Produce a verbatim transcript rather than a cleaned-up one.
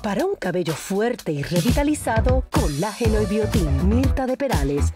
Para un cabello fuerte y revitalizado, colágeno y biotín. Mirta de Perales,